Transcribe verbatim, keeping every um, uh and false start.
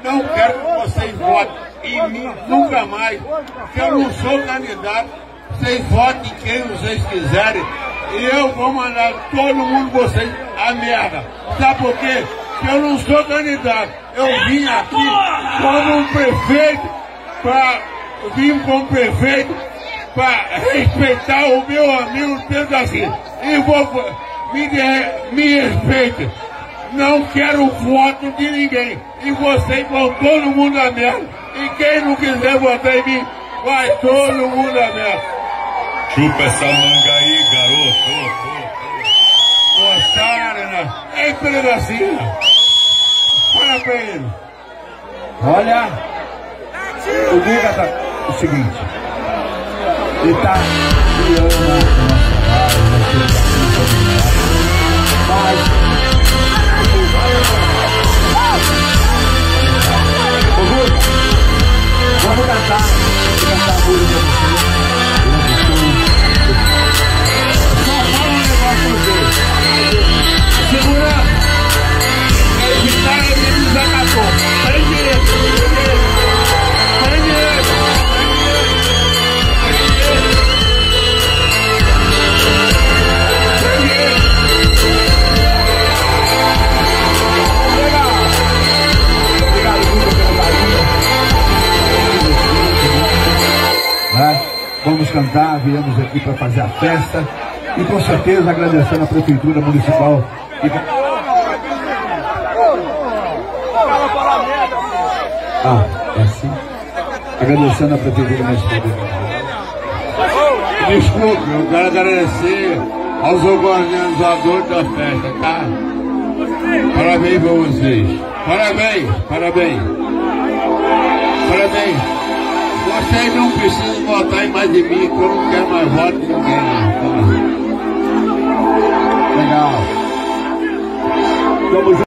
não quero que vocês votem em mim nunca mais, porque eu não sou candidato. Vocês votem quem vocês quiserem e eu vou mandar todo mundo vocês a merda. Sabe por quê? Porque eu não sou candidato. Eu vim aqui como um prefeito, pra, vim como prefeito para respeitar o meu amigo Pedro da Silva. E vou, me, me respeite. Não quero voto de ninguém. E vocês vão todo mundo a merda. E quem não quiser votar em mim, vai todo mundo a merda. Chupa essa manga aí, garoto. Gostaram, né? Ei, Pedro da Silva. Olha pra ele. Olha, o Guga tá o seguinte. Ele tá criando o nosso trabalho, mas ô Guga, vamos cantar, vamos cantar a música pra você. Só fala um negócio dele. Segura! Esse cara me desacatou. Peraí direito, peraí direito. Peraí direito. Legal. Obrigado, Guga, pelo carinho. Vamos cantar, viemos aqui para fazer a festa e com certeza agradecendo a Prefeitura Municipal. Ah, é assim? Agradecendo a Prefeitura Municipal. Desculpe, eu quero agradecer aos organizadores da festa, tá? Parabéns para vocês. Parabéns, parabéns. Parabéns. Vocês não precisam votar em mais de mim, que eu não quero mais voto de ninguém.